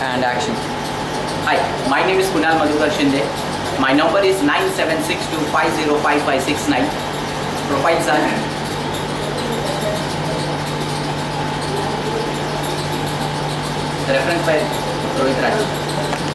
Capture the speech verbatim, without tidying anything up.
and action. Hi, my name is Kunal Madhukar Shinde. My number is nine seven six two five zero five five six nine. Profiles are reference by Rohit Raj.